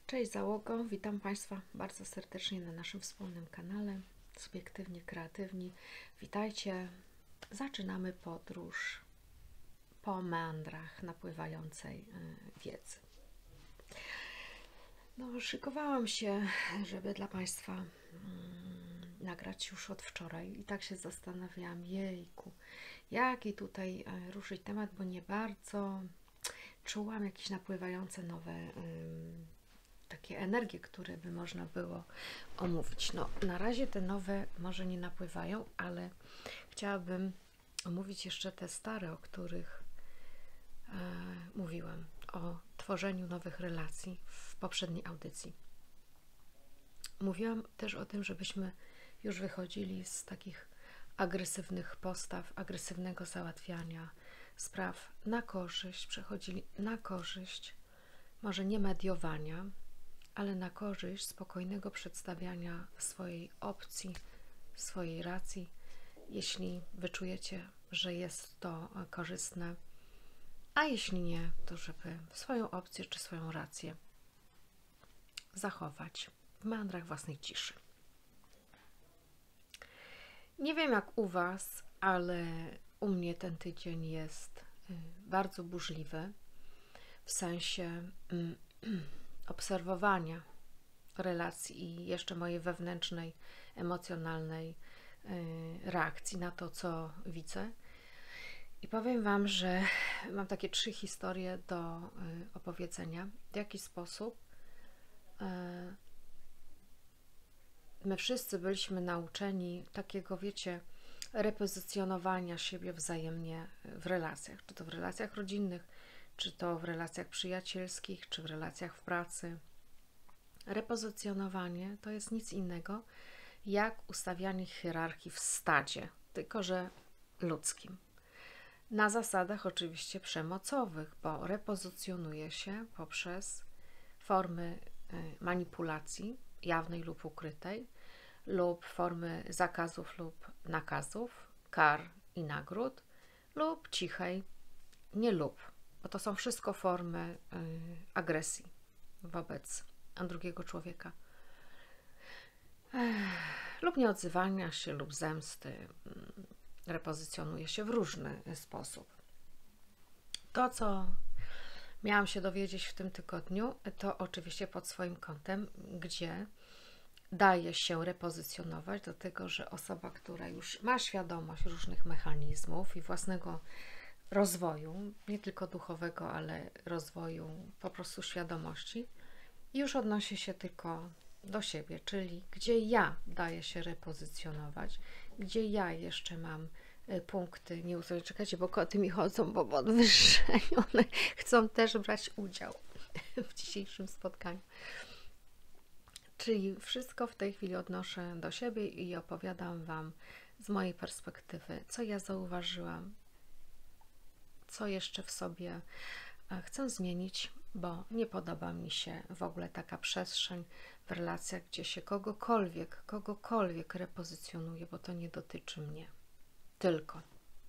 Cześć załogo, witam Państwa bardzo serdecznie na naszym wspólnym kanale Subiektywnie Kreatywni. Witajcie, zaczynamy podróż po meandrach napływającej wiedzy. No, szykowałam się, żeby dla Państwa nagrać już od wczoraj i tak się zastanawiałam, jejku, jaki tutaj ruszyć temat, bo nie bardzo czułam jakieś napływające nowe takie energie, które by można było omówić. No, na razie te nowe może nie napływają, ale chciałabym omówić jeszcze te stare, o których mówiłam, o tworzeniu nowych relacji w poprzedniej audycji. Mówiłam też o tym, żebyśmy już wychodzili z takich agresywnych postaw, agresywnego załatwiania spraw na korzyść, przechodzili na korzyść, może nie mediowania, ale na korzyść spokojnego przedstawiania swojej opcji, swojej racji, jeśli wyczujecie, że jest to korzystne, a jeśli nie, to żeby swoją opcję czy swoją rację zachować w meandrach własnej ciszy. Nie wiem jak u Was, ale u mnie ten tydzień jest bardzo burzliwy w sensie obserwowania relacji i jeszcze mojej wewnętrznej, emocjonalnej reakcji na to, co widzę. I powiem Wam, że mam takie 3 historie do opowiedzenia, w jaki sposób my wszyscy byliśmy nauczeni takiego, wiecie, repozycjonowania siebie wzajemnie w relacjach, czy to w relacjach rodzinnych, czy to w relacjach przyjacielskich, czy w relacjach w pracy. Repozycjonowanie to jest nic innego jak ustawianie hierarchii w stadzie, tylko że ludzkim. Na zasadach oczywiście przemocowych, bo repozycjonuje się poprzez formy manipulacji, jawnej lub ukrytej, lub formy zakazów lub nakazów, kar i nagród, lub cichej, nie lub, bo to są wszystko formy agresji wobec drugiego człowieka. Lub nieodzywania się, lub zemsty repozycjonuje się w różny sposób. To, co miałam się dowiedzieć w tym tygodniu, to oczywiście pod swoim kątem, gdzie daje się repozycjonować do tego, że osoba, która już ma świadomość różnych mechanizmów i własnego rozwoju, nie tylko duchowego, ale rozwoju po prostu świadomości, już odnosi się tylko do siebie, czyli gdzie ja daję się repozycjonować, gdzie ja jeszcze mam punkty nieustrojone. Czekajcie, bo koty mi chodzą po podwyższeniu, one chcą też brać udział w dzisiejszym spotkaniu. Czyli wszystko w tej chwili odnoszę do siebie i opowiadam Wam z mojej perspektywy, co ja zauważyłam, co jeszcze w sobie chcę zmienić, bo nie podoba mi się w ogóle taka przestrzeń w relacjach, gdzie się kogokolwiek repozycjonuje, bo to nie dotyczy mnie. Tylko.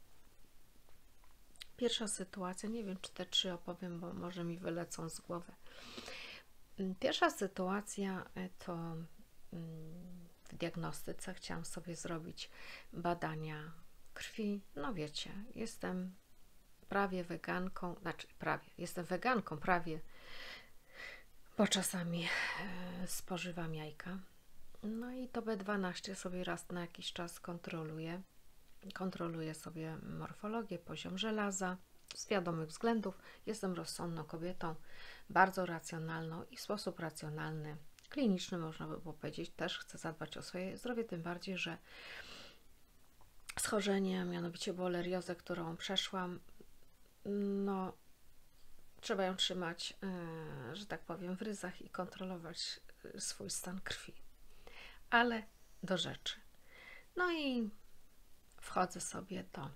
Pierwsza sytuacja, nie wiem czy te 3 opowiem, bo może mi wylecą z głowy. Pierwsza sytuacja to w diagnostyce chciałam sobie zrobić badania krwi. No wiecie, jestem prawie weganką, jestem weganką prawie, bo czasami spożywam jajka. No i to B12 sobie raz na jakiś czas kontroluję. Kontroluję sobie morfologię, poziom żelaza. Z wiadomych względów jestem rozsądną kobietą, bardzo racjonalną i w sposób racjonalny, kliniczny można by było powiedzieć, też chcę zadbać o swoje zdrowie, tym bardziej, że schorzenie, mianowicie boleriozę, którą przeszłam, no trzeba ją trzymać, że tak powiem, w ryzach i kontrolować swój stan krwi. Ale do rzeczy. No i wchodzę sobie do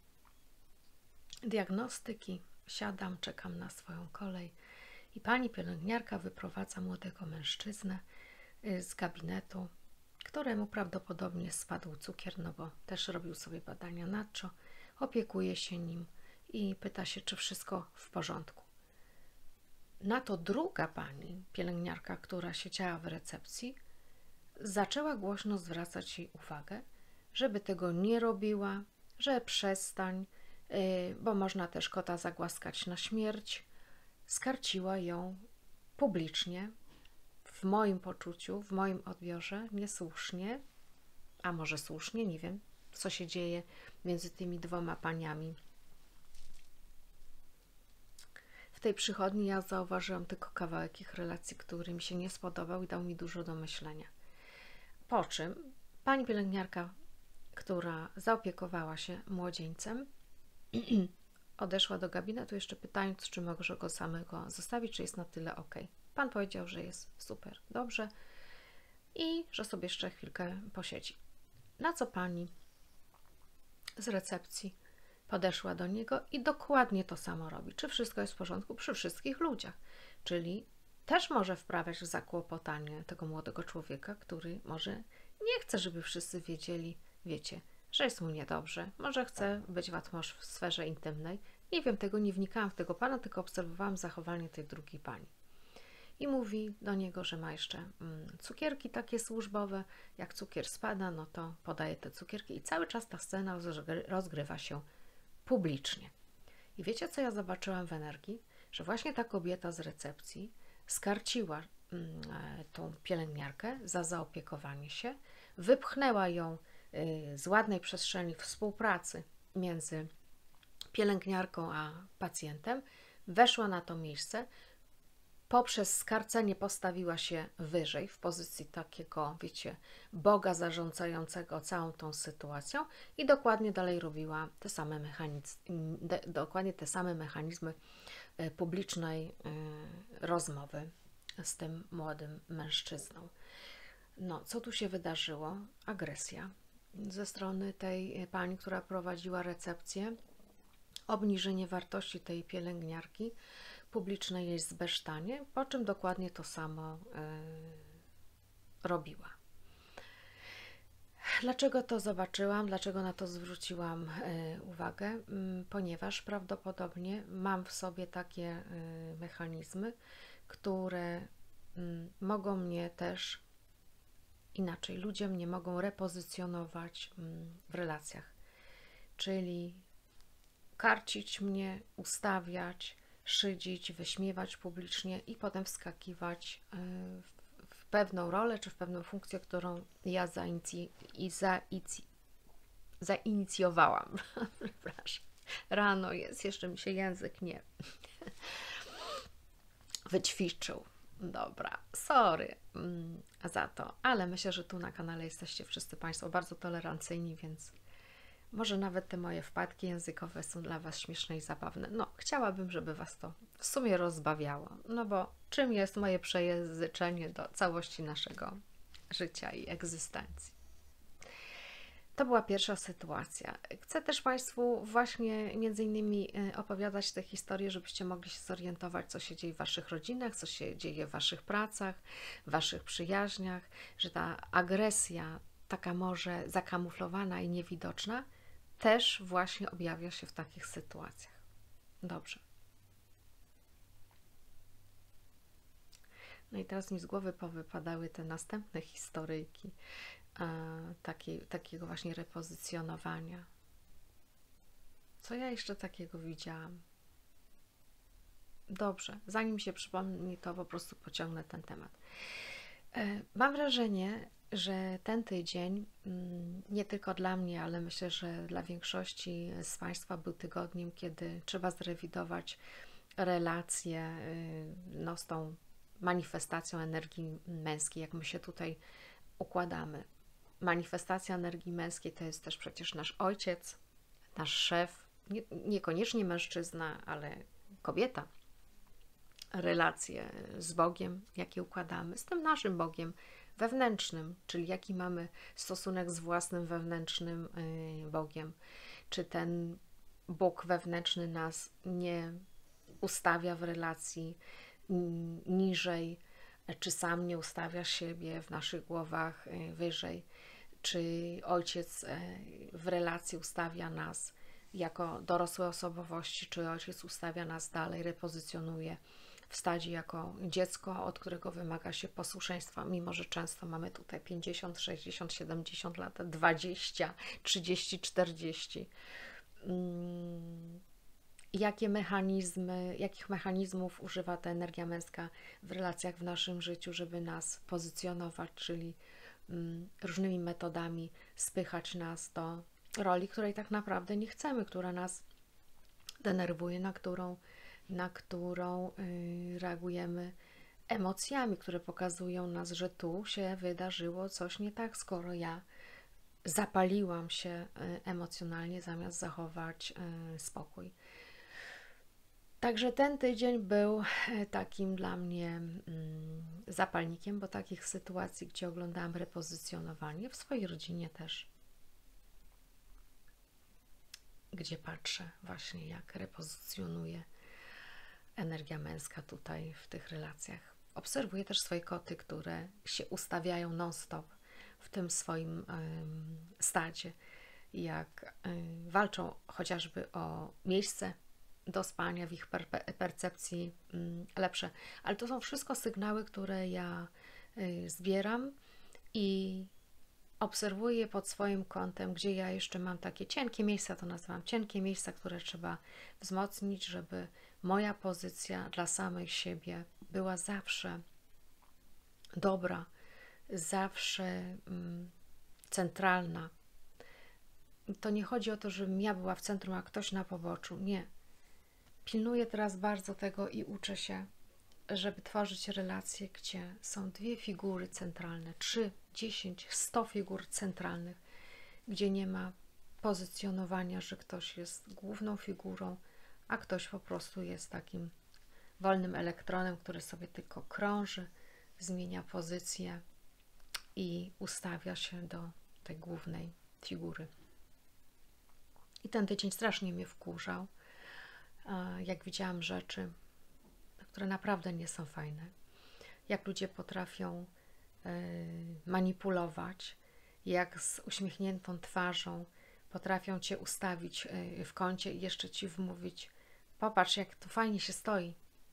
diagnostyki, siadam, czekam na swoją kolej i pani pielęgniarka wyprowadza młodego mężczyznę z gabinetu, któremu prawdopodobnie spadł cukier, no bo też robił sobie badania nadczo, opiekuje się nim i pyta się, czy wszystko w porządku. Na to druga pani, pielęgniarka, która siedziała w recepcji, zaczęła głośno zwracać jej uwagę, żeby tego nie robiła, że przestań, bo można też kota zagłaskać na śmierć. Skarciła ją publicznie, w moim poczuciu, w moim odbiorze, niesłusznie, a może słusznie, nie wiem, co się dzieje między tymi dwoma paniami. W tej przychodni ja zauważyłam tylko kawałek ich relacji, który mi się nie spodobał i dał mi dużo do myślenia. Po czym pani pielęgniarka, która zaopiekowała się młodzieńcem, odeszła do gabinetu, jeszcze pytając, czy może go samego zostawić, czy jest na tyle ok. Pan powiedział, że jest super, dobrze i że sobie jeszcze chwilkę posiedzi. Na co pani z recepcji podeszła do niego i dokładnie to samo robi. Czy wszystko jest w porządku przy wszystkich ludziach? Czyli też może wprawiać w zakłopotanie tego młodego człowieka, który może nie chce, żeby wszyscy wiedzieli, wiecie, że jest mu niedobrze, może chce być w atmosferze intymnej. Nie wiem, tego nie wnikałam w tego pana, tylko obserwowałam zachowanie tej drugiej pani. I mówi do niego, że ma jeszcze cukierki takie służbowe. Jak cukier spada, no to podaje te cukierki i cały czas ta scena rozgrywa się publicznie. I wiecie, co ja zobaczyłam w energii? Że właśnie ta kobieta z recepcji skarciła tą pielęgniarkę za zaopiekowanie się, wypchnęła ją z ładnej przestrzeni współpracy między pielęgniarką a pacjentem, weszła na to miejsce, poprzez skarcenie postawiła się wyżej, w pozycji takiego, wiecie, Boga zarządzającego całą tą sytuacją i dokładnie dalej robiła dokładnie te same mechanizmy publicznej rozmowy z tym młodym mężczyzną. No, co tu się wydarzyło? Agresja ze strony tej pani, która prowadziła recepcję, obniżenie wartości tej pielęgniarki, publiczne jej zbesztanie, po czym dokładnie to samo robiła. Dlaczego to zobaczyłam? Dlaczego na to zwróciłam uwagę? Ponieważ prawdopodobnie mam w sobie takie mechanizmy, które mogą mnie też inaczej, ludzie mnie mogą repozycjonować w relacjach, czyli karcić mnie, ustawiać, szydzić, wyśmiewać publicznie i potem wskakiwać w pewną rolę czy w pewną funkcję, którą ja zainicjowałam. Przepraszam. Rano jest, jeszcze mi się język nie wyćwiczył. Dobra, sorry za to, ale myślę, że tu na kanale jesteście wszyscy Państwo bardzo tolerancyjni, więc może nawet te moje wpadki językowe są dla Was śmieszne i zabawne. No, chciałabym, żeby Was to w sumie rozbawiało, no bo czym jest moje przejęzyczenie do całości naszego życia i egzystencji? To była pierwsza sytuacja. Chcę też Państwu właśnie między innymi opowiadać te historie, żebyście mogli się zorientować, co się dzieje w Waszych rodzinach, co się dzieje w Waszych pracach, w Waszych przyjaźniach, że ta agresja, taka może zakamuflowana i niewidoczna, też właśnie objawia się w takich sytuacjach. Dobrze. No i teraz mi z głowy powypadały te następne historyjki takiego właśnie repozycjonowania. Co ja jeszcze takiego widziałam? Dobrze, zanim się przypomni, to po prostu pociągnę ten temat. Mam wrażenie, że ten tydzień, nie tylko dla mnie, ale myślę, że dla większości z Państwa był tygodniem, kiedy trzeba zrewidować relacje no, z tą manifestacją energii męskiej, jak my się tutaj układamy. Manifestacja energii męskiej to jest też przecież nasz ojciec, nasz szef, niekoniecznie mężczyzna, ale kobieta. Relacje z Bogiem, jakie układamy, z tym naszym Bogiem wewnętrznym, czyli jaki mamy stosunek z własnym wewnętrznym Bogiem. Czy ten Bóg wewnętrzny nas nie ustawia w relacji niżej, czy sam nie ustawia siebie w naszych głowach wyżej, czy ojciec w relacji ustawia nas jako dorosłe osobowości, czy ojciec ustawia nas dalej, repozycjonuje w stadzie jako dziecko, od którego wymaga się posłuszeństwa, mimo że często mamy tutaj 50, 60, 70 lat, 20, 30, 40. Jakich mechanizmów używa ta energia męska w relacjach w naszym życiu, żeby nas pozycjonować, czyli różnymi metodami spychać nas do roli, której tak naprawdę nie chcemy, która nas denerwuje, na którą reagujemy emocjami, które pokazują nas, że tu się wydarzyło coś nie tak, skoro ja zapaliłam się emocjonalnie zamiast zachować spokój. Także ten tydzień był takim dla mnie zapalnikiem, bo takich sytuacji, gdzie oglądałam repozycjonowanie, w swojej rodzinie też, gdzie patrzę właśnie, jak repozycjonuje energia męska tutaj w tych relacjach. Obserwuję też swoje koty, które się ustawiają non-stop w tym swoim stadzie, jak walczą chociażby o miejsce do spania, w ich percepcji lepsze. Ale to są wszystko sygnały, które ja zbieram i obserwuję pod swoim kątem, gdzie ja jeszcze mam takie cienkie miejsca, to nazywam cienkie miejsca, które trzeba wzmocnić, żeby moja pozycja dla samej siebie była zawsze dobra, zawsze centralna. To nie chodzi o to, żebym ja była w centrum, a ktoś na poboczu. Nie. Pilnuję teraz bardzo tego i uczę się, żeby tworzyć relacje, gdzie są 2 figury centralne, 3, 10, 100 figur centralnych, gdzie nie ma pozycjonowania, że ktoś jest główną figurą, a ktoś po prostu jest takim wolnym elektronem, który sobie tylko krąży, zmienia pozycję i ustawia się do tej głównej figury. I ten tydzień strasznie mnie wkurzał, jak widziałam rzeczy, które naprawdę nie są fajne. Jak ludzie potrafią manipulować, jak z uśmiechniętą twarzą potrafią Cię ustawić w kącie i jeszcze Ci wmówić: popatrz, jak to fajnie się stoi.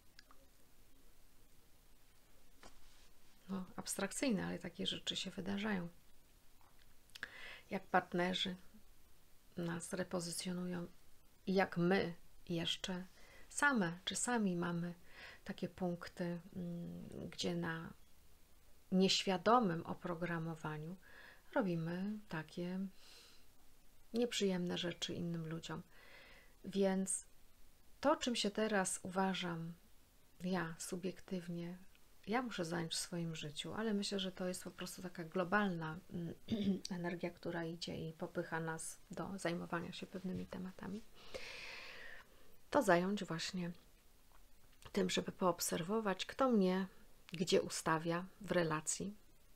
No, abstrakcyjne, ale takie rzeczy się wydarzają. Jak partnerzy nas repozycjonują i jak my jeszcze sami mamy takie punkty, gdzie na nieświadomym oprogramowaniu robimy takie nieprzyjemne rzeczy innym ludziom. Więc to, czym się teraz uważam ja subiektywnie, ja muszę zająć w swoim życiu, ale myślę, że to jest po prostu taka globalna energia, która idzie i popycha nas do zajmowania się pewnymi tematami, to zająć właśnie tym, żeby poobserwować, kto mnie gdzie ustawia w relacji.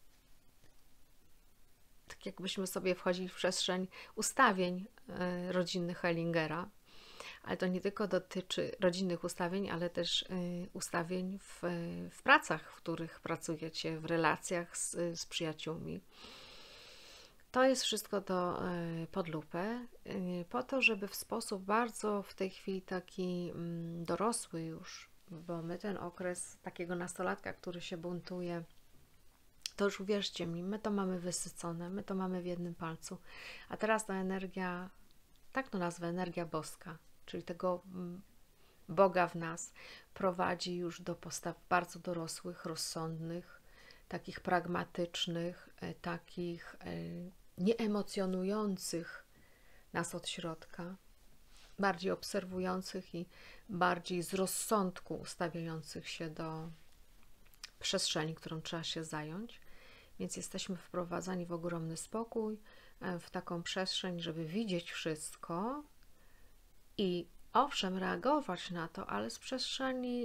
Tak jakbyśmy sobie wchodzili w przestrzeń ustawień rodzinnych Hellingera, ale to nie tylko dotyczy rodzinnych ustawień, ale też ustawień w pracach, w których pracujecie, w relacjach z przyjaciółmi. To jest wszystko pod lupę, po to, żeby w sposób bardzo w tej chwili taki dorosły już, bo my ten okres takiego nastolatka, który się buntuje, to już uwierzcie mi, my to mamy wysycone, my to mamy w jednym palcu, a teraz ta energia, tak to nazwę, energia boska, czyli tego Boga w nas prowadzi już do postaw bardzo dorosłych, rozsądnych, takich pragmatycznych, takich nieemocjonujących nas od środka, bardziej obserwujących i bardziej z rozsądku ustawiających się do przestrzeni, którą trzeba się zająć. Więc jesteśmy wprowadzani w ogromny spokój, w taką przestrzeń, żeby widzieć wszystko i owszem, reagować na to, ale z przestrzeni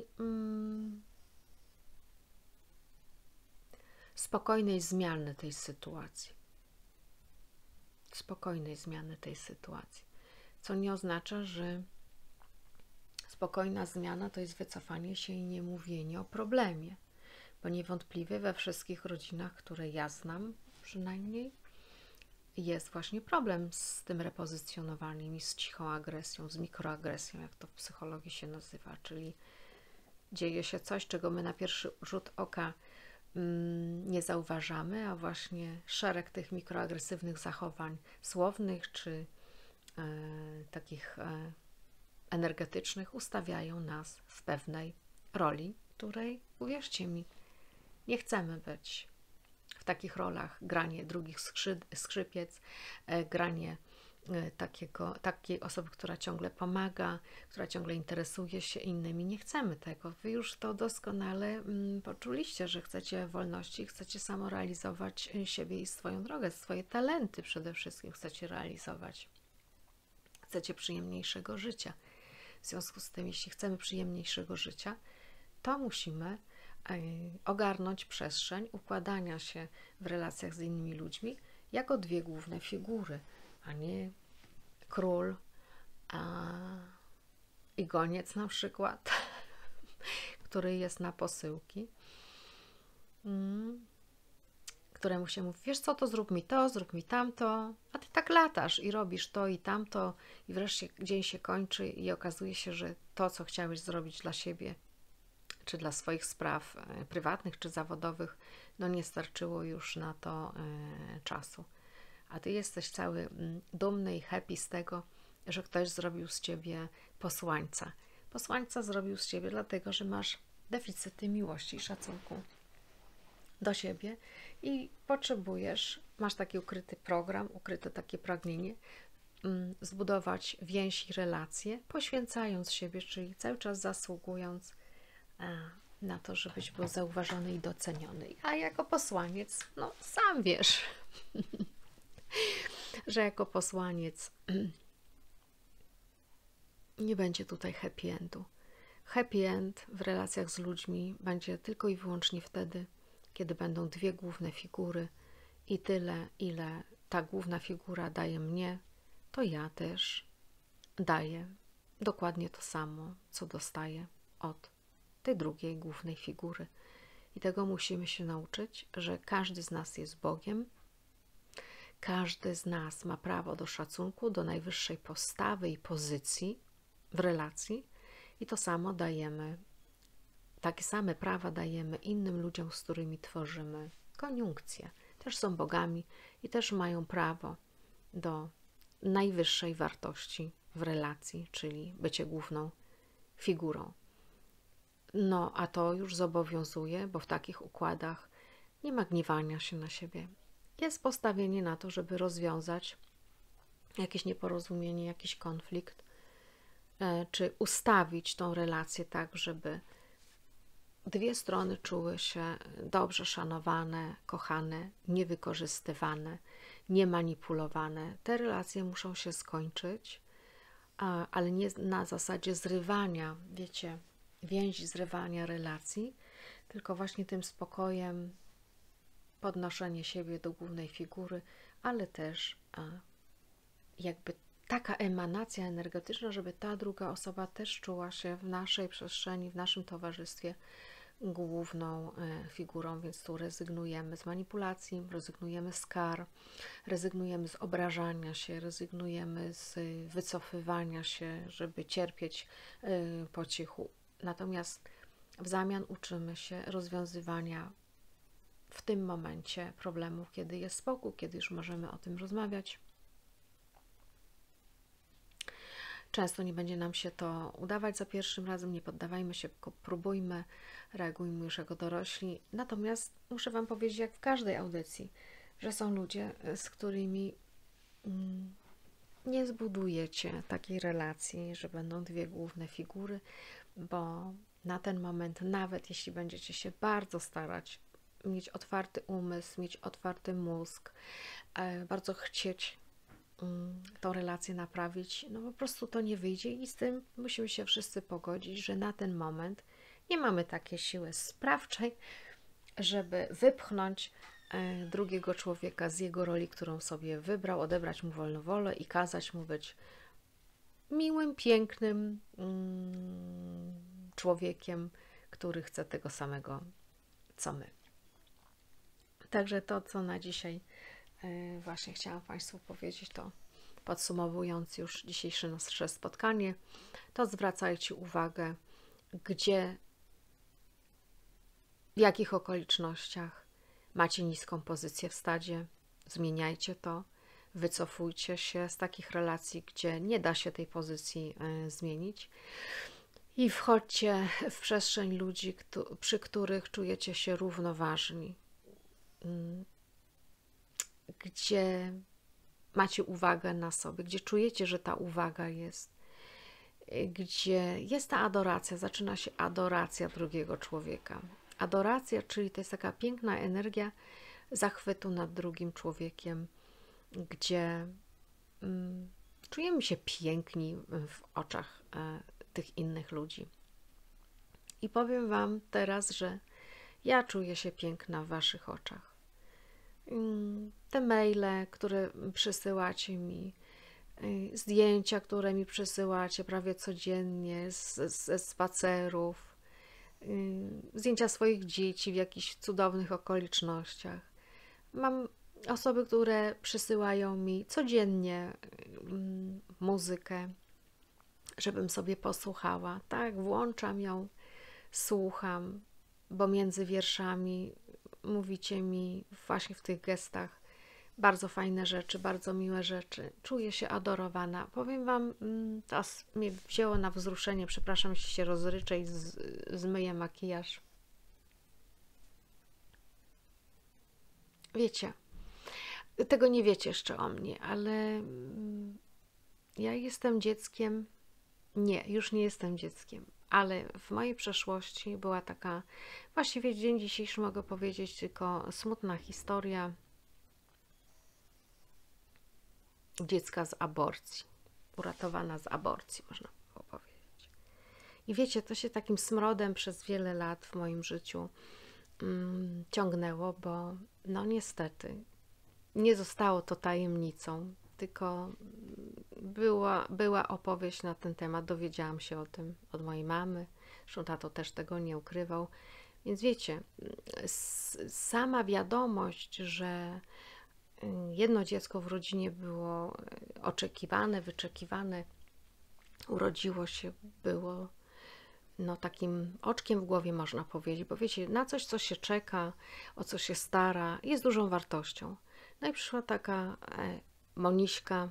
spokojnej zmiany tej sytuacji. Spokojnej zmiany tej sytuacji. Co nie oznacza, że spokojna zmiana to jest wycofanie się i nie mówienie o problemie. Bo niewątpliwie we wszystkich rodzinach, które ja znam przynajmniej, jest właśnie problem z tym repozycjonowaniem i z cichą agresją, z mikroagresją, jak to w psychologii się nazywa, czyli dzieje się coś, czego my na pierwszy rzut oka nie zauważamy, a właśnie szereg tych mikroagresywnych zachowań słownych czy takich energetycznych ustawiają nas w pewnej roli, której, uwierzcie mi, nie chcemy być. W takich rolach granie drugich skrzypiec, granie takiej osoby, która ciągle pomaga, która ciągle interesuje się innymi. Nie chcemy tego. Wy już to doskonale poczuliście, że chcecie wolności, chcecie samorealizować siebie i swoją drogę, swoje talenty przede wszystkim chcecie realizować. Chcecie przyjemniejszego życia. W związku z tym, jeśli chcemy przyjemniejszego życia, to musimy ogarnąć przestrzeń układania się w relacjach z innymi ludźmi jako dwie główne figury, a nie król i goniec na przykład, który jest na posyłki, któremu się mówi, wiesz co, to zrób mi tamto, a ty tak latasz i robisz to i tamto i wreszcie dzień się kończy i okazuje się, że to, co chciałeś zrobić dla siebie, czy dla swoich spraw prywatnych, czy zawodowych, no nie starczyło już na to czasu. A ty jesteś cały dumny i happy z tego, że ktoś zrobił z ciebie posłańca. Posłańca zrobił z ciebie dlatego, że masz deficyty miłości i szacunku do siebie i potrzebujesz, masz taki ukryty program, ukryte takie pragnienie, zbudować więź i relacje, poświęcając siebie, czyli cały czas zasługując na to, żebyś był zauważony i doceniony. A jako posłaniec, no sam wiesz, że jako posłaniec nie będzie tutaj happy endu. Happy end w relacjach z ludźmi będzie tylko i wyłącznie wtedy, kiedy będą dwie główne figury i tyle, ile ta główna figura daje mnie, to ja też daję dokładnie to samo, co dostaję od tej drugiej głównej figury. I tego musimy się nauczyć, że każdy z nas jest Bogiem, każdy z nas ma prawo do szacunku, do najwyższej postawy i pozycji w relacji i to samo dajemy, takie same prawa dajemy innym ludziom, z którymi tworzymy koniunkcję. Też są bogami i też mają prawo do najwyższej wartości w relacji, czyli bycie główną figurą. No, a to już zobowiązuje, bo w takich układach nie ma gniewania się na siebie. Jest postawienie na to, żeby rozwiązać jakieś nieporozumienie, jakiś konflikt, czy ustawić tą relację tak, żeby dwie strony czuły się dobrze szanowane, kochane, niewykorzystywane, niemanipulowane. Te relacje muszą się skończyć, ale nie na zasadzie zrywania, wiecie, więzi zrywania relacji, tylko właśnie tym spokojem, podnoszenie siebie do głównej figury, ale też jakby taka emanacja energetyczna, żeby ta druga osoba też czuła się w naszej przestrzeni, w naszym towarzystwie główną figurą, więc tu rezygnujemy z manipulacji, rezygnujemy z kar, rezygnujemy z obrażania się, rezygnujemy z wycofywania się, żeby cierpieć po cichu. Natomiast w zamian uczymy się rozwiązywania w tym momencie problemów, kiedy jest spokój, kiedy już możemy o tym rozmawiać. Często nie będzie nam się to udawać za pierwszym razem, nie poddawajmy się, tylko próbujmy, reagujmy już jako dorośli. Natomiast muszę Wam powiedzieć, jak w każdej audycji, że są ludzie, z którymi nie zbudujecie takiej relacji, że będą dwie główne figury, bo na ten moment, nawet jeśli będziecie się bardzo starać, mieć otwarty umysł, mieć otwarty mózg, bardzo chcieć tą relację naprawić, no po prostu to nie wyjdzie i z tym musimy się wszyscy pogodzić, że na ten moment nie mamy takiej siły sprawczej, żeby wypchnąć drugiego człowieka z jego roli, którą sobie wybrał, odebrać mu wolną wolę i kazać mu być miłym, pięknym człowiekiem, który chce tego samego, co my. Także to, co na dzisiaj właśnie chciałam Państwu powiedzieć, to podsumowując już dzisiejsze nasze spotkanie, to zwracajcie uwagę, gdzie w jakich okolicznościach macie niską pozycję w stadzie, zmieniajcie to, wycofujcie się z takich relacji, gdzie nie da się tej pozycji zmienić i wchodźcie w przestrzeń ludzi, przy których czujecie się równoważni, gdzie macie uwagę na sobie, gdzie czujecie, że ta uwaga jest, gdzie jest ta adoracja, zaczyna się adoracja drugiego człowieka. Adoracja, czyli to jest taka piękna energia zachwytu nad drugim człowiekiem, gdzie czujemy się piękni w oczach tych innych ludzi. I powiem Wam teraz, że ja czuję się piękna w Waszych oczach. Te maile, które przysyłacie mi, zdjęcia, które mi przysyłacie prawie codziennie ze spacerów, zdjęcia swoich dzieci w jakichś cudownych okolicznościach. Mam osoby, które przysyłają mi codziennie muzykę, żebym sobie posłuchała. Tak, włączam ją, słucham, bo między wierszami mówicie mi właśnie w tych gestach bardzo fajne rzeczy, bardzo miłe rzeczy. Czuję się adorowana. Powiem Wam, to mnie wzięło na wzruszenie. Przepraszam, jeśli się rozryczę i zmyję makijaż. Wiecie, tego nie wiecie jeszcze o mnie, ale ja jestem dzieckiem. Nie, już nie jestem dzieckiem, ale w mojej przeszłości była taka, właściwie w dzień dzisiejszy mogę powiedzieć, tylko smutna historia dziecka z aborcji, uratowana z aborcji, można było powiedzieć. I wiecie, to się takim smrodem przez wiele lat w moim życiu ciągnęło, bo no niestety nie zostało to tajemnicą, tylko była opowieść na ten temat, dowiedziałam się o tym od mojej mamy, zresztą tato też tego nie ukrywał, więc wiecie, sama wiadomość, że jedno dziecko w rodzinie było oczekiwane, wyczekiwane, urodziło się, było no takim oczkiem w głowie, można powiedzieć, bo wiecie, na coś, co się czeka, o co się stara, jest dużą wartością. No i przyszła taka Moniśka,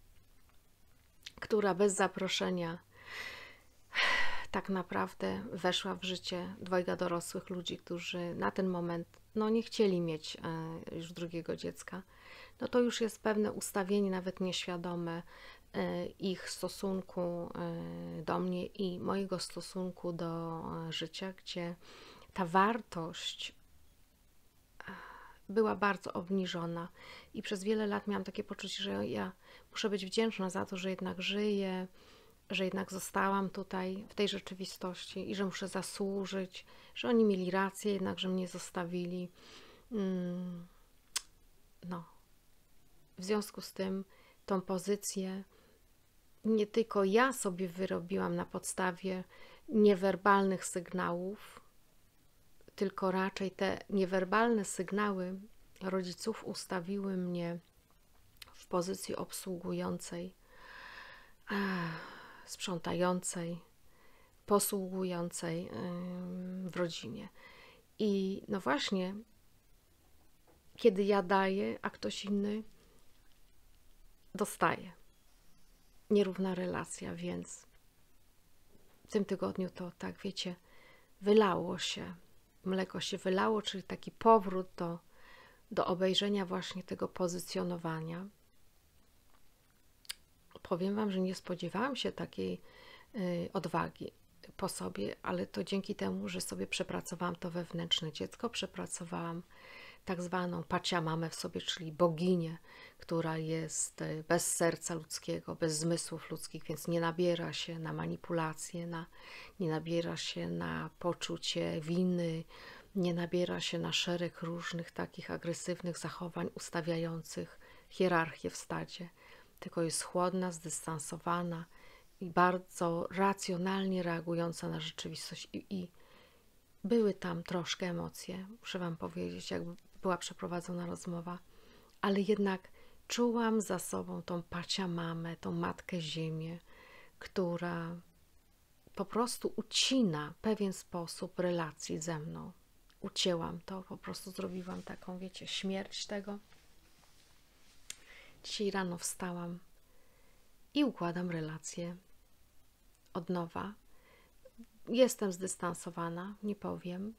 która bez zaproszenia tak naprawdę weszła w życie dwojga dorosłych ludzi, którzy na ten moment no, nie chcieli mieć już drugiego dziecka. No to już jest pewne ustawienie, nawet nieświadome ich stosunku do mnie i mojego stosunku do życia, gdzie ta wartość była bardzo obniżona i przez wiele lat miałam takie poczucie, że ja muszę być wdzięczna za to, że jednak żyję, że jednak zostałam tutaj w tej rzeczywistości i że muszę zasłużyć, że oni mieli rację, jednak że mnie zostawili. No. W związku z tym tą pozycję nie tylko ja sobie wyrobiłam na podstawie niewerbalnych sygnałów, tylko raczej te niewerbalne sygnały rodziców ustawiły mnie w pozycji obsługującej, sprzątającej, posługującej w rodzinie. I no właśnie, kiedy ja daję, a ktoś inny dostaje. Nierówna relacja, więc w tym tygodniu to, tak wiecie, wylało się, mleko się wylało, czyli taki powrót do obejrzenia właśnie tego pozycjonowania. Powiem Wam, że nie spodziewałam się takiej odwagi po sobie, ale to dzięki temu, że sobie przepracowałam to wewnętrzne dziecko, przepracowałam tak zwaną Paciamamę w sobie, czyli boginię, która jest bez serca ludzkiego, bez zmysłów ludzkich, więc nie nabiera się na manipulacje, nie nabiera się na poczucie winy, nie nabiera się na szereg różnych takich agresywnych zachowań ustawiających hierarchię w stadzie, tylko jest chłodna, zdystansowana i bardzo racjonalnie reagująca na rzeczywistość. I były tam troszkę emocje, muszę Wam powiedzieć, jakby była przeprowadzona rozmowa, ale jednak czułam za sobą tą Paciamamę, tą Matkę Ziemię, która po prostu ucina w pewien sposób relacji ze mną. ucięłam to, po prostu zrobiłam taką, wiecie, śmierć tego. Dzisiaj rano wstałam i układam relacje od nowa. Jestem zdystansowana, nie powiem,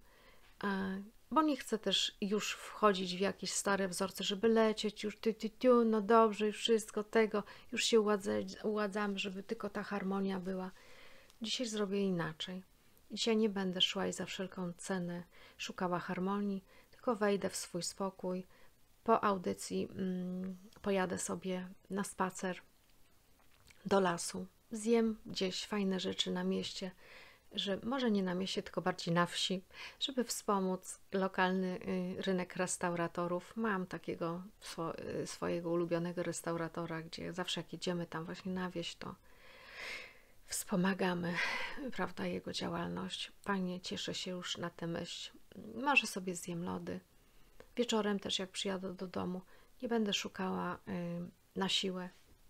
bo nie chcę też już wchodzić w jakieś stare wzorce, żeby lecieć już no dobrze, już wszystko tego, już się uładzamy, żeby tylko ta harmonia była. Dzisiaj zrobię inaczej. Dzisiaj nie będę szła i za wszelką cenę szukała harmonii, tylko wejdę w swój spokój. Po audycji pojadę sobie na spacer do lasu. Zjem gdzieś fajne rzeczy na mieście, że może nie na mieście, tylko bardziej na wsi, żeby wspomóc lokalny rynek restauratorów. Mam takiego swojego ulubionego restauratora, gdzie zawsze jak jedziemy tam właśnie na wieś, to wspomagamy, prawda, jego działalność. Fajnie, cieszę się już na tę myśl. Może sobie zjem lody. Wieczorem też jak przyjadę do domu, nie będę szukała na siłę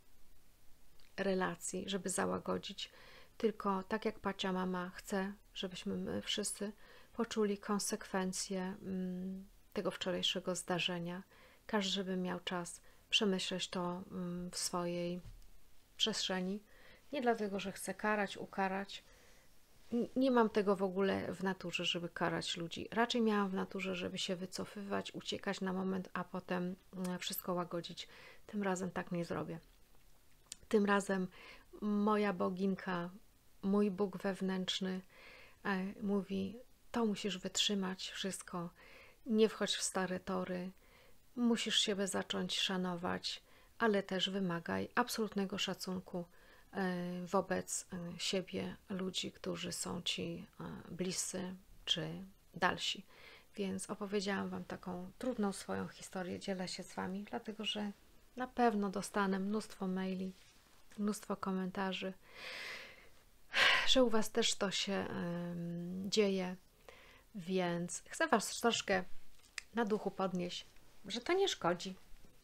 relacji, żeby załagodzić, tylko tak jak Pacia mama chce, żebyśmy my wszyscy poczuli konsekwencje tego wczorajszego zdarzenia. Każdy, żeby miał czas przemyśleć to w swojej przestrzeni. Nie dlatego, że chcę karać, ukarać. Nie mam tego w ogóle w naturze, żeby karać ludzi. Raczej miałam w naturze, żeby się wycofywać, uciekać na moment, a potem wszystko łagodzić. Tym razem tak nie zrobię. Tym razem moja boginka, mój Bóg wewnętrzny mówi, to musisz wytrzymać wszystko, nie wchodź w stare tory, musisz siebie zacząć szanować, ale też wymagaj absolutnego szacunku wobec siebie, ludzi, którzy są Ci bliscy czy dalsi. Więc opowiedziałam Wam taką trudną swoją historię, dzielę się z Wami, dlatego że na pewno dostanę mnóstwo maili, mnóstwo komentarzy, że u Was też to się dzieje, więc chcę Was troszkę na duchu podnieść, że to nie szkodzi,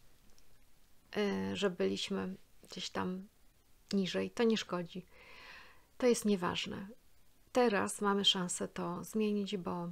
że byliśmy gdzieś tam niżej, to nie szkodzi. To jest nieważne. Teraz mamy szansę to zmienić, bo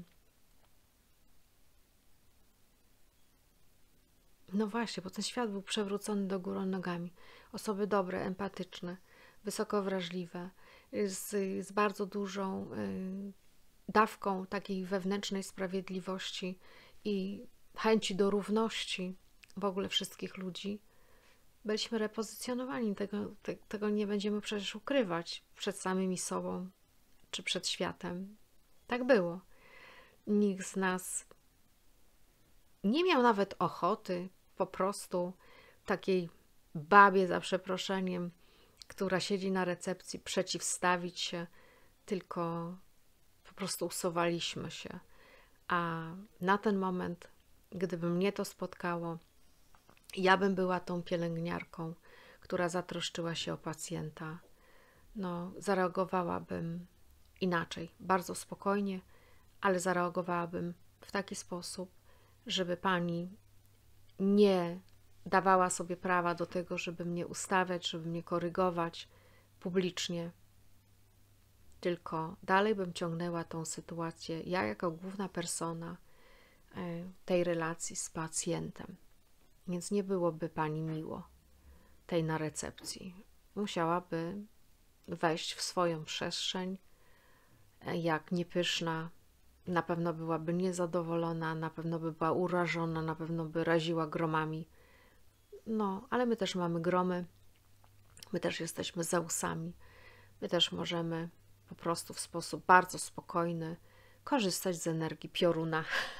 no właśnie, bo ten świat był przewrócony do góry nogami. Osoby dobre, empatyczne, wysoko wrażliwe, z bardzo dużą dawką takiej wewnętrznej sprawiedliwości i chęci do równości w ogóle wszystkich ludzi. Byliśmy repozycjonowani, tego nie będziemy przecież ukrywać przed samymi sobą czy przed światem. Tak było. Nikt z nas nie miał nawet ochoty po prostu takiej babie, za przeproszeniem, która siedzi na recepcji, przeciwstawić się, tylko po prostu usuwaliśmy się. A na ten moment, gdyby mnie to spotkało, ja bym była tą pielęgniarką, która zatroszczyła się o pacjenta. No, zareagowałabym inaczej, bardzo spokojnie, ale zareagowałabym w taki sposób, żeby pani nie dawała sobie prawa do tego, żeby mnie ustawiać, żeby mnie korygować publicznie, tylko dalej bym ciągnęła tą sytuację, ja jako główna persona tej relacji z pacjentem. Więc nie byłoby pani miło tej na recepcji. Musiałaby wejść w swoją przestrzeń, jak niepyszna, na pewno byłaby niezadowolona, na pewno by była urażona, na pewno by raziła gromami. No, ale my też mamy gromy, my też jesteśmy Zeusami, my też możemy po prostu w sposób bardzo spokojny korzystać z energii pioruna,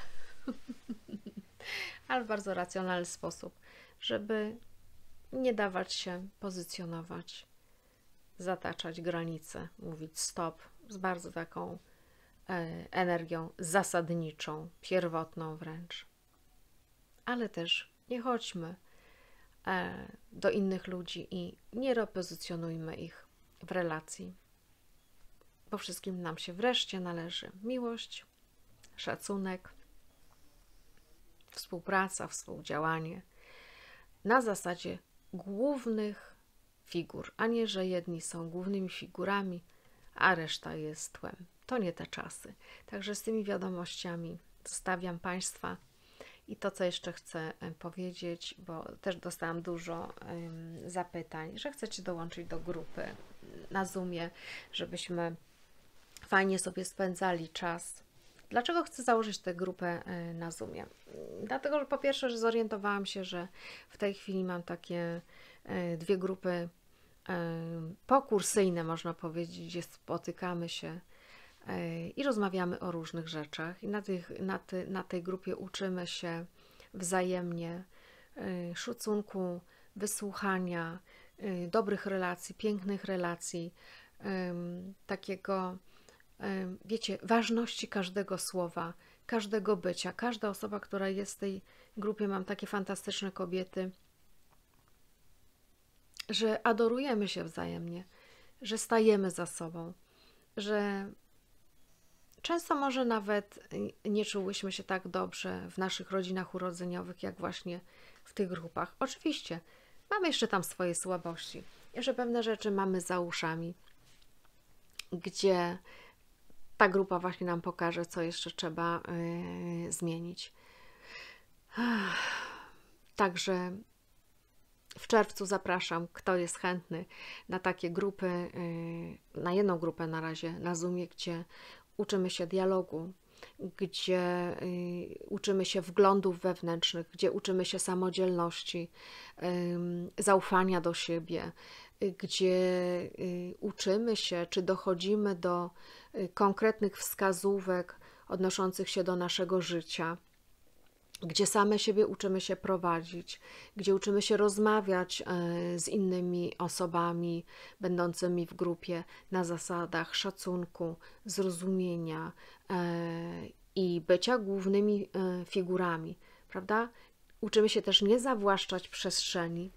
ale w bardzo racjonalny sposób, żeby nie dawać się pozycjonować, zataczać granice, mówić stop z bardzo taką energią zasadniczą, pierwotną wręcz. Ale też nie chodźmy do innych ludzi i nie repozycjonujmy ich w relacji, bo wszystkim nam się wreszcie należy miłość, szacunek, współpraca, współdziałanie na zasadzie głównych figur, a nie, że jedni są głównymi figurami, a reszta jest tłem. To nie te czasy. Także z tymi wiadomościami Zostawiam Państwa. I to, co jeszcze chcę powiedzieć, bo też dostałam dużo zapytań, że chcecie dołączyć do grupy na Zoomie, żebyśmy fajnie sobie spędzali czas. Dlaczego chcę założyć tę grupę na Zoomie? Dlatego, że po pierwsze, że zorientowałam się, że w tej chwili mam takie dwie grupy pokursyjne, można powiedzieć, gdzie spotykamy się i rozmawiamy o różnych rzeczach. I na tej grupie uczymy się wzajemnie szacunku, wysłuchania, dobrych relacji, pięknych relacji, takiego, wiecie, ważności każdego słowa, każdego bycia. Każda osoba, która jest w tej grupie, mam takie fantastyczne kobiety, że adorujemy się wzajemnie, że stajemy za sobą, że często może nawet nie czułyśmy się tak dobrze w naszych rodzinach urodzeniowych, jak właśnie w tych grupach. Oczywiście mamy jeszcze tam swoje słabości, że pewne rzeczy mamy za uszami, gdzie ta grupa właśnie nam pokaże, co jeszcze trzeba zmienić. Także w czerwcu zapraszam, kto jest chętny na takie grupy, na jedną grupę na razie na Zoomie, gdzie uczymy się dialogu, gdzie uczymy się wglądów wewnętrznych, gdzie uczymy się samodzielności, zaufania do siebie, gdzie uczymy się, czy dochodzimy do konkretnych wskazówek odnoszących się do naszego życia, gdzie same siebie uczymy się prowadzić, gdzie uczymy się rozmawiać z innymi osobami będącymi w grupie na zasadach szacunku, zrozumienia i bycia głównymi figurami, prawda? Uczymy się też nie zawłaszczać przestrzeni,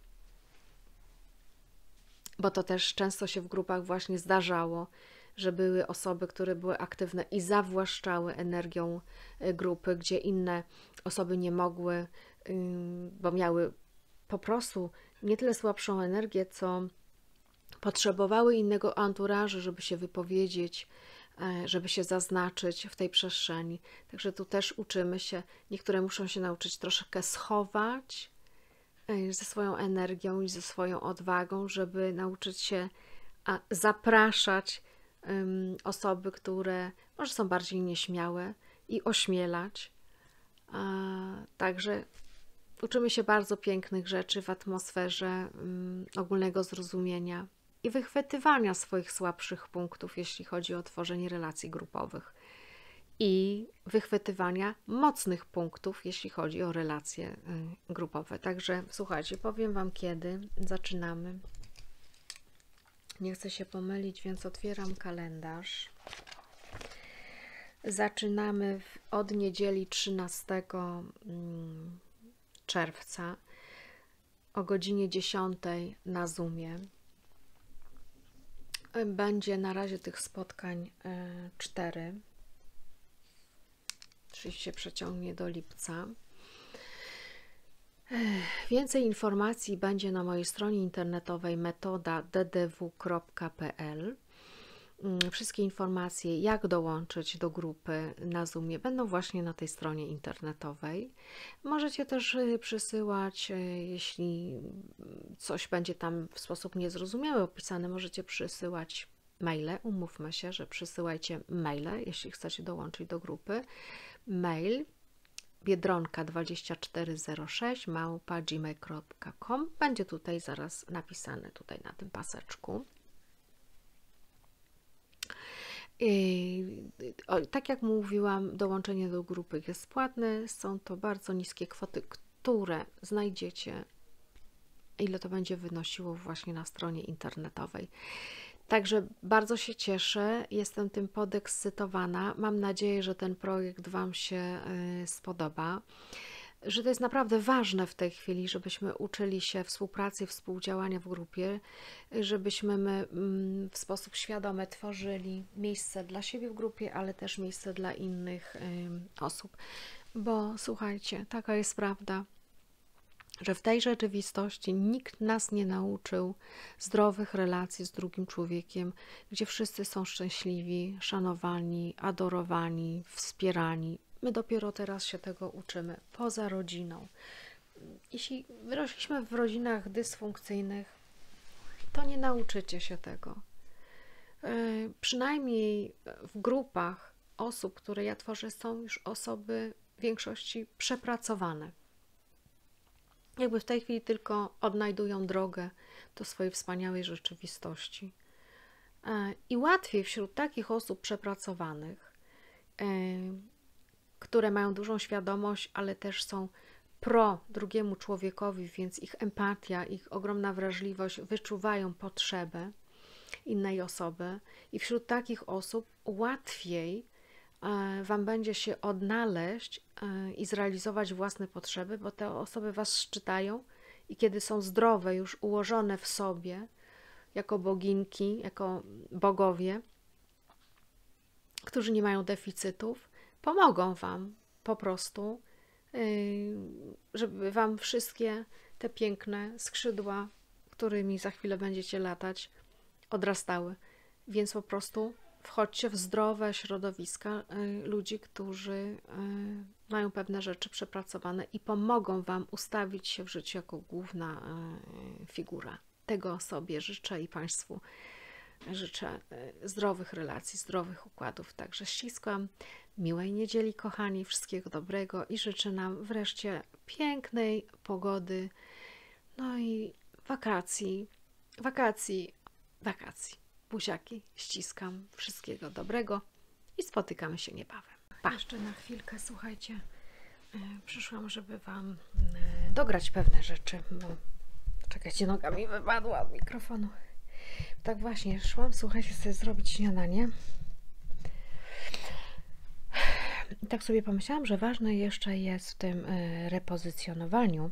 bo to też często się w grupach właśnie zdarzało, że były osoby, które były aktywne i zawłaszczały energią grupy, gdzie inne osoby nie mogły, bo miały po prostu nie tyle słabszą energię, co potrzebowały innego anturażu, żeby się wypowiedzieć, żeby się zaznaczyć w tej przestrzeni. Także tu też uczymy się, niektóre muszą się nauczyć troszeczkę schować ze swoją energią i ze swoją odwagą, żeby nauczyć się zapraszać osoby, które może są bardziej nieśmiałe i ośmielać. Także uczymy się bardzo pięknych rzeczy w atmosferze ogólnego zrozumienia i wychwytywania swoich słabszych punktów, jeśli chodzi o tworzenie relacji grupowych, i wychwytywania mocnych punktów, jeśli chodzi o relacje grupowe. Także słuchajcie, powiem Wam, kiedy zaczynamy. Nie chcę się pomylić, więc otwieram kalendarz. Zaczynamy od niedzieli 13 czerwca o godzinie 10 na Zoomie. Będzie na razie tych spotkań 4. Czyli się przeciągnie do lipca. Więcej informacji będzie na mojej stronie internetowej metodaddw.pl. Wszystkie informacje, jak dołączyć do grupy na Zoomie, będą właśnie na tej stronie internetowej. Możecie też przysyłać, jeśli coś będzie tam w sposób niezrozumiały opisane, możecie przysyłać maile. Umówmy się, że przysyłajcie maile, jeśli chcecie dołączyć do grupy. Mail biedronka2406 @gmail.com będzie tutaj zaraz napisane, tutaj na tym paseczku. Tak jak mówiłam, dołączenie do grupy jest płatne. Są to bardzo niskie kwoty, które znajdziecie, ile to będzie wynosiło właśnie na stronie internetowej. Także bardzo się cieszę, jestem tym podekscytowana. Mam nadzieję, że ten projekt Wam się spodoba, że to jest naprawdę ważne w tej chwili, żebyśmy uczyli się współpracy, współdziałania w grupie, żebyśmy my w sposób świadomy tworzyli miejsce dla siebie w grupie, ale też miejsce dla innych osób. Bo słuchajcie, taka jest prawda, że w tej rzeczywistości nikt nas nie nauczył zdrowych relacji z drugim człowiekiem, gdzie wszyscy są szczęśliwi, szanowani, adorowani, wspierani. My dopiero teraz się tego uczymy, poza rodziną. Jeśli wyrośliśmy w rodzinach dysfunkcyjnych, to nie nauczycie się tego. Przynajmniej w grupach osób, które ja tworzę, są już osoby w większości przepracowane. Jakby w tej chwili tylko odnajdują drogę do swojej wspaniałej rzeczywistości. I łatwiej wśród takich osób przepracowanych, które mają dużą świadomość, ale też są pro drugiemu człowiekowi, więc ich empatia, ich ogromna wrażliwość wyczuwają potrzebę innej osoby i wśród takich osób łatwiej Wam będzie się odnaleźć i zrealizować własne potrzeby, bo te osoby Was szczytają i kiedy są zdrowe, już ułożone w sobie, jako boginki, jako bogowie, którzy nie mają deficytów, pomogą Wam po prostu, żeby Wam wszystkie te piękne skrzydła, którymi za chwilę będziecie latać, odrastały. Więc po prostu wchodźcie w zdrowe środowiska ludzi, którzy mają pewne rzeczy przepracowane i pomogą Wam ustawić się w życiu jako główna figura. Tego sobie życzę i Państwu życzę zdrowych relacji, zdrowych układów. Także ściskam, miłej niedzieli, kochani, wszystkiego dobrego i życzę nam wreszcie pięknej pogody, no i wakacji. Buziaki, ściskam, wszystkiego dobrego i spotykamy się niebawem. Pa. Jeszcze na chwilkę, słuchajcie, przyszłam, żeby Wam dograć pewne rzeczy, bo czekajcie, noga mi wypadła od mikrofonu. Tak właśnie, szłam, słuchajcie, sobie zrobić śniadanie. I tak sobie pomyślałam, że ważne jeszcze jest w tym repozycjonowaniu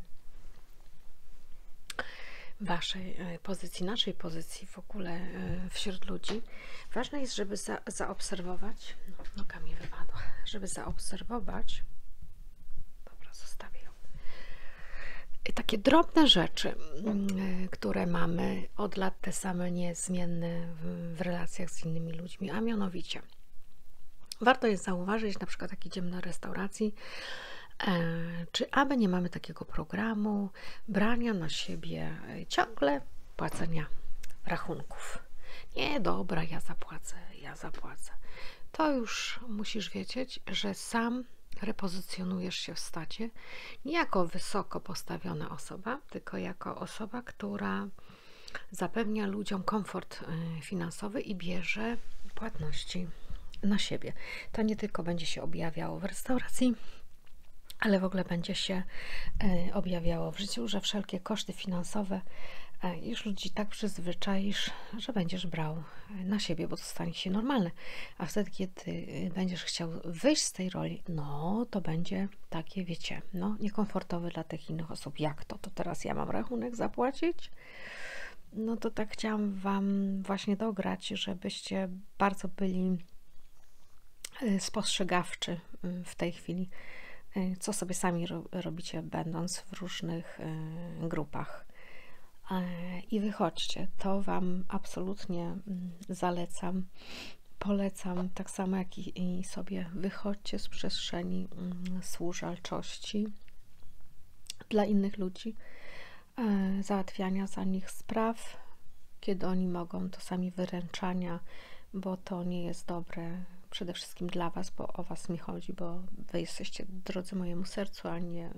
Waszej pozycji, naszej pozycji w ogóle wśród ludzi. Ważne jest, żeby zaobserwować, noga mi wypadła, żeby zaobserwować, dobra, zostawię ją, takie drobne rzeczy, które mamy od lat te same niezmienne w relacjach z innymi ludźmi, a mianowicie warto jest zauważyć, na przykład jak idziemy do restauracji, czy aby nie mamy takiego programu brania na siebie ciągle płacenia rachunków. Nie, dobra, ja zapłacę. To już musisz wiedzieć, że sam repozycjonujesz się w stacie nie jako wysoko postawiona osoba, tylko jako osoba, która zapewnia ludziom komfort finansowy i bierze płatności na siebie. To nie tylko będzie się objawiało w restauracji, ale w ogóle będzie się objawiało w życiu, że wszelkie koszty finansowe już ludzi tak przyzwyczaisz, że będziesz brał na siebie, bo to stanie się normalne. A wtedy, kiedy będziesz chciał wyjść z tej roli, no to będzie takie, wiecie, no niekomfortowe dla tych innych osób. Jak to? To teraz ja mam rachunek zapłacić? No to tak chciałam Wam właśnie dograć, żebyście bardzo byli spostrzegawczy w tej chwili, co sobie sami robicie, będąc w różnych grupach. I wychodźcie. To Wam absolutnie zalecam, polecam, tak samo jak i sobie. Wychodźcie z przestrzeni służalczości dla innych ludzi, załatwiania za nich spraw, kiedy oni mogą, to sami wyręczania, bo to nie jest dobre przede wszystkim dla Was, bo o Was mi chodzi, bo Wy jesteście drodzy mojemu sercu, a nie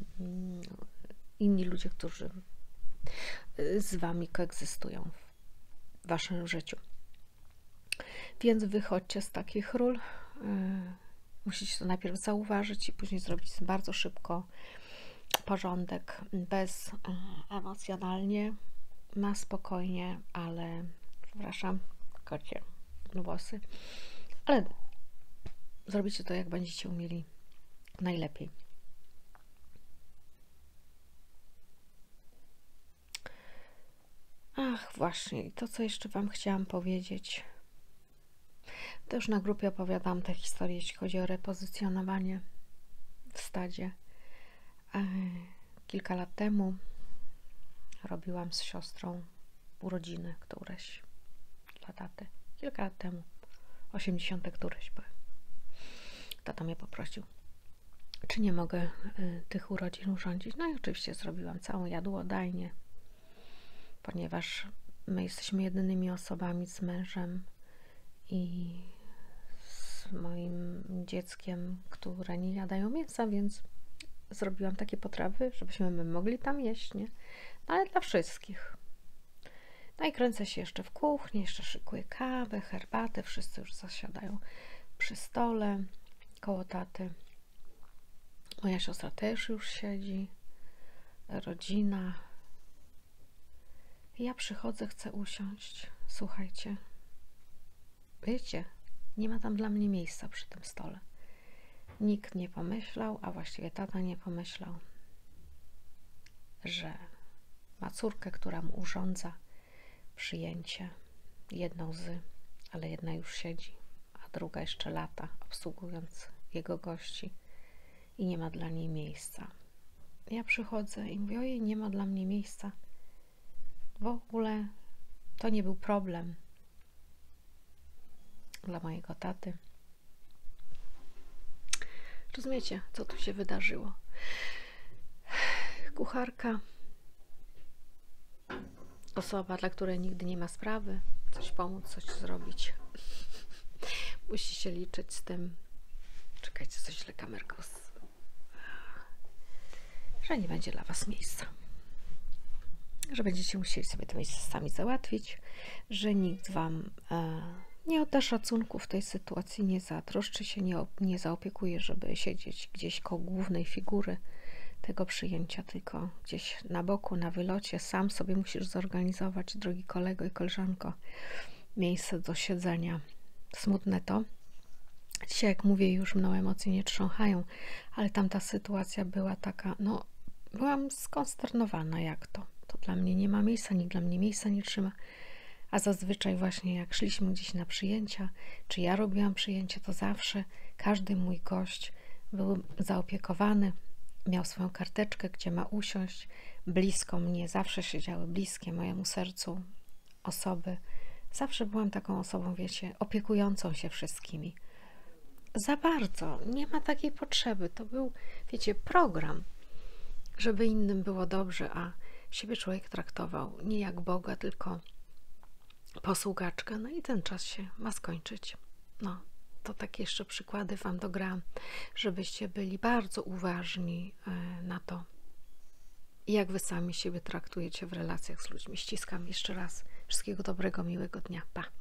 inni ludzie, którzy z Wami koegzystują w Waszym życiu. Więc wychodźcie z takich ról. Musicie to najpierw zauważyć i później zrobić bardzo szybko porządek, bez emocjonalnie, na spokojnie, ale przepraszam, kocie włosy, ale zrobicie to, jak będziecie umieli najlepiej. Ach, właśnie, to co jeszcze Wam chciałam powiedzieć. To już na grupie opowiadam tę historię, jeśli chodzi o repozycjonowanie w stadzie. Kilka lat temu robiłam z siostrą urodziny któreś dla taty. Kilka lat temu. 80 któreś były. Tata mnie poprosił. czy nie mogę tych urodzin urządzić. No i oczywiście zrobiłam całą jadłodajnię, ponieważ my jesteśmy jedynymi osobami z mężem i z moim dzieckiem, które nie jadają mięsa, więc zrobiłam takie potrawy, żebyśmy my mogli tam jeść, nie? No ale dla wszystkich. No i kręcę się jeszcze w kuchni, jeszcze szykuję kawę, herbatę, wszyscy już zasiadają przy stole koło taty. Moja siostra też już siedzi, rodzina. Ja przychodzę, chcę usiąść. Słuchajcie, wiecie, nie ma tam dla mnie miejsca przy tym stole. Nikt nie pomyślał, a właściwie tata nie pomyślał, że ma córkę, która mu urządza przyjęcie. Jedną ale jedna już siedzi, a druga jeszcze lata, obsługując jego gości i nie ma dla niej miejsca. Ja przychodzę i mówię, ojej, nie ma dla mnie miejsca. W ogóle to nie był problem dla mojego taty. Rozumiecie, co tu się wydarzyło? Kucharka, osoba, dla której nigdy nie ma sprawy, coś pomóc, coś zrobić. Musi się liczyć z tym, czekajcie, coś źle kamerką, że nie będzie dla was miejsca. Że będziecie musieli sobie to miejsce sami załatwić, że nikt wam nie odda szacunku w tej sytuacji, nie zatroszczy się, nie zaopiekuje, żeby siedzieć gdzieś koło głównej figury tego przyjęcia, tylko gdzieś na boku, na wylocie. Sam sobie musisz zorganizować, drogi kolego i koleżanko, miejsce do siedzenia. Smutne to. Dzisiaj, jak mówię, już mną emocje nie trząchają, ale tamta sytuacja była taka, no, byłam skonsternowana, jak to. To dla mnie nie ma miejsca, nikt dla mnie miejsca nie trzyma. A zazwyczaj właśnie jak szliśmy gdzieś na przyjęcia, czy ja robiłam przyjęcie, to zawsze każdy mój gość był zaopiekowany, miał swoją karteczkę, gdzie ma usiąść, blisko mnie, zawsze siedziały bliskie mojemu sercu osoby. Zawsze byłam taką osobą, wiecie, opiekującą się wszystkimi. Za bardzo, nie ma takiej potrzeby. To był, wiecie, program, żeby innym było dobrze, a siebie człowiek traktował nie jak Boga, tylko posługaczkę. No i ten czas się ma skończyć. No, to takie jeszcze przykłady wam dogram, żebyście byli bardzo uważni na to, jak wy sami siebie traktujecie w relacjach z ludźmi. Ściskam jeszcze raz. Wszystkiego dobrego, miłego dnia. Pa!